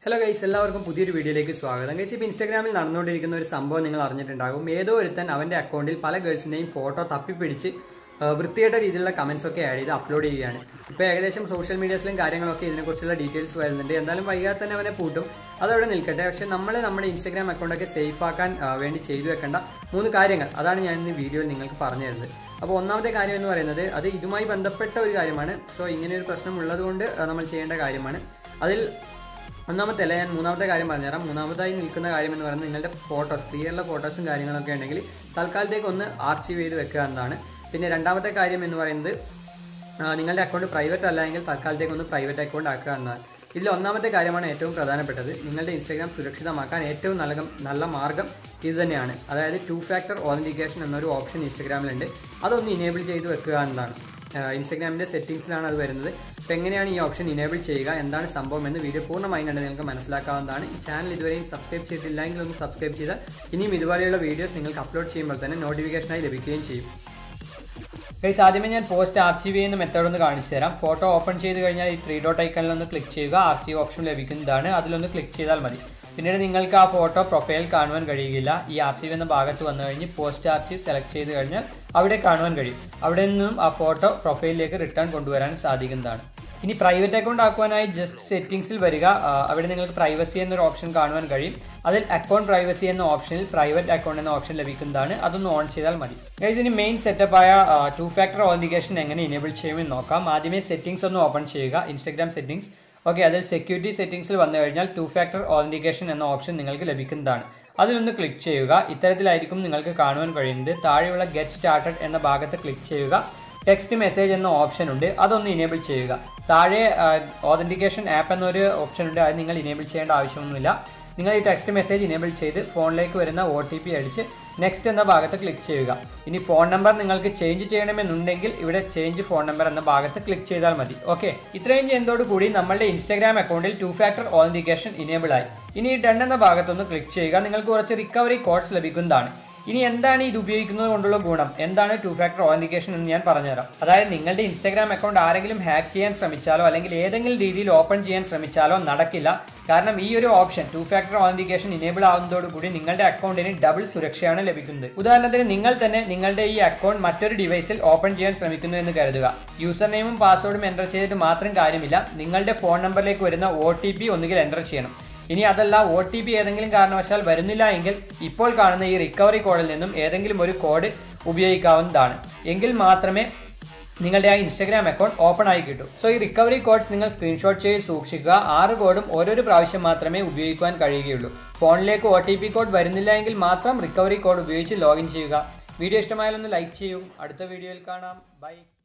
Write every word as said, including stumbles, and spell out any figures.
Hello guys, എല്ലാവർക്കും പുതിയൊരു വീഡിയോയിലേക്ക് സ്വാഗതം. ഗൈസ്, ഇപ്പോൾ ഇൻസ്റ്റാഗ്രാമിൽ നടന്നുകൊണ്ടിരിക്കുന്ന ഒരു സംഭവം നിങ്ങൾ അറിഞ്ഞിട്ടുണ്ടാകും. ഏതോ ഒരുത്തൻ അവന്റെ അക്കൗണ്ടിൽ പല ഗേൾസിന്റെയും ഫോട്ടോ തപ്പിപ്പിടിച്ച് വൃത്തിയായിട്ട രീതിയിലുള്ള കമന്റ്സ് ഒക്കെ ആഡ് ചെയ്ത് അപ്ലോഡ് ചെയ്യുകയാണ്. ഇപ്പോൾ ഏകദേശം സോഷ്യൽ മീഡിയസിലും കാര്യങ്ങളൊക്കെ ഇതിനെക്കുറിച്ചുള്ള ഡീറ്റെയിൽസ് വരുന്നുണ്ട്. എന്തായാലും വൈകാതെ തന്നെ അവനെ പൂട്ടും, അതവിടെ നിൽക്കട്ടെ. പക്ഷെ നമ്മൾ നമ്മുടെ ഇൻസ്റ്റാഗ്രാം അക്കൗണ്ടൊക്കെ സേഫ് ആക്കാൻ വേണ്ടി ചെയ്തു വെക്കേണ്ട മൂന്ന് കാര്യങ്ങൾ, അതാണ് ഞാൻ ഇന്ന് വീഡിയോയിൽ നിങ്ങൾക്ക് പറഞ്ഞു തരുന്നത്. അപ്പോൾ ഒന്നാമത്തെ കാര്യം എന്ന് പറയുന്നത് അത് ഇതുമായി ബന്ധപ്പെട്ട ഒരു കാര്യമാണ്. സോ ഇങ്ങനെ ഒരു പ്രശ്നം ഉള്ളതുകൊണ്ട് നമ്മൾ ചെയ്യേണ്ട കാര്യമാണ്. അതിൽ ഒന്നാമത്തെ അല്ല, ഞാൻ മൂന്നാമത്തെ കാര്യം പറഞ്ഞുതരാം. മൂന്നാമതായി നിൽക്കുന്ന കാര്യം എന്ന് പറയുന്നത് നിങ്ങളുടെ ഫോട്ടോസ്, ക്ലിയറുള്ള ഫോട്ടോസും കാര്യങ്ങളൊക്കെ ഉണ്ടെങ്കിൽ തൽക്കാലത്തേക്ക് ഒന്ന് ആർച്ചീവ് ചെയ്ത് വെക്കുക എന്നതാണ്. പിന്നെ രണ്ടാമത്തെ കാര്യം എന്ന് പറയുന്നത് നിങ്ങളുടെ അക്കൗണ്ട് പ്രൈവറ്റ് അല്ല എങ്കിൽ തൽക്കാലത്തേക്ക് ഒന്ന് പ്രൈവറ്റ് അക്കൗണ്ട് ആക്കുക എന്നതാണ്. ഇതിൽ ഒന്നാമത്തെ കാര്യമാണ് ഏറ്റവും പ്രധാനപ്പെട്ടത്. നിങ്ങളുടെ ഇൻസ്റ്റാഗ്രാം സുരക്ഷിതമാക്കാൻ ഏറ്റവും നല്ല നല്ല മാർഗ്ഗം ഇത് തന്നെയാണ്. അതായത് ടു ഫാക്ടർ ഓതന്റിക്കേഷൻ എന്നൊരു ഓപ്ഷൻ ഇൻസ്റ്റാഗ്രാമിലുണ്ട്. അതൊന്ന് ഇനേബിൾ ചെയ്ത് വെക്കുക എന്നതാണ്. ഇൻസ്റ്റാഗ്രാമിൻ്റെ സെറ്റിംഗ്സിലാണ് അത് വരുന്നത്. അപ്പോൾ എങ്ങനെയാണ് ഈ ഓപ്ഷൻ ഇനേബിൾ ചെയ്യുക, എന്താണ് സംഭവം എന്ന് വീഡിയോ പൂർണ്ണമായി കണ്ട് നിങ്ങൾക്ക് മനസ്സിലാക്കാവുന്നതാണ്. ഈ ചാനൽ ഇതുവരെയും സബ്സ്ക്രൈബ് ചെയ്തിട്ടില്ല എങ്കിൽ ഒന്ന് സബ്സ്ക്രൈബ് ചെയ്താൽ ഇനിയും ഇതുപോലെയുള്ള വീഡിയോസ് നിങ്ങൾക്ക് അപ്ലോഡ് ചെയ്യുമ്പോൾ തന്നെ നോട്ടിഫിക്കേഷനായി ലഭിക്കുകയും ചെയ്യും. ഗൈസ്, ആദ്യമേ ഞാൻ പോസ്റ്റ് ആർച്ചീവ് ചെയ്യുന്ന മെത്തേഡ് ഒന്ന് കാണിച്ചു തരാം. ഫോട്ടോ ഓപ്പൺ ചെയ്ത് കഴിഞ്ഞാൽ ഈ ത്രീ ഡോട്ട് ഐക്കണിൽ ഒന്ന് ക്ലിക്ക് ചെയ്യുക. ആർച്ചീവ് ഓപ്ഷൻ ലഭിക്കുന്നതാണ്, അതിലൊന്ന് ക്ലിക്ക് ചെയ്താൽ മതി. പിന്നീട് നിങ്ങൾക്ക് ആ ഫോട്ടോ പ്രൊഫൈൽ കാണുവാൻ കഴിയുകയില്ല. ഈ ആർച്ചീവ് എന്ന ഭാഗത്ത് വന്നു കഴിഞ്ഞ് പോസ്റ്റ് ആർച്ചീവ് സെലക്ട് ചെയ്ത് കഴിഞ്ഞാൽ അവിടെ കാണുവാൻ കഴിയും. അവിടെ നിന്നും ആ ഫോട്ടോ പ്രൊഫൈലിലേക്ക് റിട്ടേൺ കൊണ്ടുവരാൻ സാധിക്കുന്നതാണ്. ഇനി പ്രൈവറ്റ് അക്കൗണ്ട് ആക്കുവാനായി ജസ്റ്റ് സെറ്റിംഗ്സിൽ വരിക. അവിടെ നിങ്ങൾക്ക് പ്രൈവസി എന്നൊരു ഓപ്ഷൻ കാണുവാൻ കഴിയും. അതിൽ അക്കൗണ്ട് പ്രൈവസി എന്ന ഓപ്ഷനിൽ പ്രൈവറ്റ് അക്കൗണ്ട് എന്ന ഓപ്ഷൻ ലഭിക്കുന്നതാണ്. അതൊന്ന് ഓൺ ചെയ്താൽ മതി. ഗൈസ്, ഇനി മെയിൻ സെറ്റപ്പായ ടു ഫാക്ടർ ഓതന്റിക്കേഷൻ എങ്ങനെ ഇനേബിൾ ചെയ്യുമെന്ന് നോക്കാം. ആദ്യമേ സെറ്റിംഗ്സ് ഒന്ന് ഓപ്പൺ ചെയ്യുക, ഇൻസ്റ്റാഗ്രാം സെറ്റിംഗ്സ്. ഓക്കെ, അതിൽ സെക്യൂരിറ്റി സെറ്റിംഗ്സിൽ വന്നു കഴിഞ്ഞാൽ ടു ഫാക്ടർ ഓതന്റിക്കേഷൻ എന്ന ഓപ്ഷൻ നിങ്ങൾക്ക് ലഭിക്കുന്നതാണ്. അതിലൊന്ന് ക്ലിക്ക് ചെയ്യുക. ഇത്തരത്തിലായിരിക്കും നിങ്ങൾക്ക് കാണുവാൻ കഴിയുന്നത്. താഴെയുള്ള ഗെറ്റ് സ്റ്റാർട്ടഡ് എന്ന ഭാഗത്ത് ക്ലിക്ക് ചെയ്യുക. ടെക്സ്റ്റ് മെസ്സേജ് എന്ന ഓപ്ഷൻ ഉണ്ട്, അതൊന്ന് ഇനേബിൾ ചെയ്യുക. താഴെ ഓതന്റിക്കേഷൻ ആപ്പ് എന്നൊരു ഓപ്ഷൻ ഉണ്ട്, അത് നിങ്ങൾ ഇനേബിൾ ചെയ്യേണ്ട ആവശ്യമൊന്നുമില്ല. നിങ്ങൾ ഈ ടെക്സ്റ്റ് മെസ്സേജ് ഇനേബിൾ ചെയ്ത് ഫോണിലേക്ക് വരുന്ന ഒ ടി പി അടിച്ച് നെക്സ്റ്റ് എന്ന ഭാഗത്ത് ക്ലിക്ക് ചെയ്യുക. ഇനി ഫോൺ നമ്പർ നിങ്ങൾക്ക് ചേഞ്ച് ചെയ്യണമെന്നുണ്ടെങ്കിൽ ഇവിടെ ചേഞ്ച് ഫോൺ നമ്പർ എന്ന ഭാഗത്ത് ക്ലിക്ക് ചെയ്താൽ മതി. ഓക്കെ, ഇത്രയും ചെയ്യുന്നതോടുകൂടി നമ്മളുടെ ഇൻസ്റ്റാഗ്രാം അക്കൗണ്ടിൽ ടു ഫാക്ടർ ഓതന്റിക്കേഷൻ ഇനേബിൾ ആയി. ഇനി ഈ ഡൺ എന്ന ഭാഗത്തൊന്ന് ക്ലിക്ക് ചെയ്യുക. നിങ്ങൾക്ക് കുറച്ച് റിക്കവറി കോഡ്സ് ലഭിക്കുന്നതാണ്. ഇനി എന്താണ് ഇത് ഉപയോഗിക്കുന്നത് കൊണ്ടുള്ള ഗുണം, എന്താണ് ടു ഫാക്ടർ ഓതന്റിക്കേഷൻ എന്ന് ഞാൻ പറഞ്ഞുതരാം. അതായത് നിങ്ങളുടെ ഇൻസ്റ്റാഗ്രാം അക്കൗണ്ട് ആരെങ്കിലും ഹാക്ക് ചെയ്യാൻ ശ്രമിച്ചാലോ അല്ലെങ്കിൽ ഏതെങ്കിലും രീതിയിൽ ഓപ്പൺ ചെയ്യാൻ ശ്രമിച്ചാലോ നടക്കില്ല. കാരണം ഈ ഒരു option two factor authentication enable ആവുന്നതോടുകൂടി നിങ്ങളുടെ അക്കൗണ്ടിന് ഡബിൾ സുരക്ഷയാണ് ലഭിക്കുന്നത്. ഉദാഹരണത്തിന് നിങ്ങൾ തന്നെ നിങ്ങളുടെ ഈ അക്കൗണ്ട് മറ്റൊരു ഡിവൈസിൽ ഓപ്പൺ ചെയ്യാൻ ശ്രമിക്കുന്നു എന്ന് കരുതുക. യൂസർ നെയിമും പാസ്വേഡും എൻ്റർ ചെയ്തിട്ട് മാത്രം കാര്യമില്ല, നിങ്ങളുടെ ഫോൺ നമ്പറിലേക്ക് വരുന്ന ഒ ടി പി ഒന്നുകിൽ എൻ്റർ ചെയ്യണം. ഇനി അതല്ല ഒ ടി പി ഏതെങ്കിലും കാരണവശാൽ വരുന്നില്ല എങ്കിൽ ഇപ്പോൾ കാണുന്ന ഈ റിക്കവറി കോഡിൽ നിന്നും ഏതെങ്കിലും ഒരു കോഡ് ഉപയോഗിക്കാവുന്നതാണ്. എങ്കിൽ മാത്രമേ നിങ്ങളുടെ ആ ഇൻസ്റ്റാഗ്രാം അക്കൗണ്ട് ഓപ്പൺ ആയി കിട്ടൂ. സോ ഈ റിക്കവറി കോഡ്സ് നിങ്ങൾ സ്ക്രീൻഷോട്ട് ചെയ്ത് സൂക്ഷിക്കുക. ആറ് കോഡും ഓരോരു പ്രാവശ്യം മാത്രമേ ഉപയോഗിക്കുവാൻ കഴിയുകയുള്ളൂ. ഫോണിലേക്ക് ഒ ടി പി കോഡ് വരുന്നില്ല എങ്കിൽ മാത്രം റിക്കവറി കോഡ് ഉപയോഗിച്ച് ലോഗിൻ ചെയ്യുക. വീഡിയോ ഇഷ്ടമായാലൊന്ന് ലൈക്ക് ചെയ്യൂ. അടുത്ത വീഡിയോയിൽ കാണാം. ബൈ.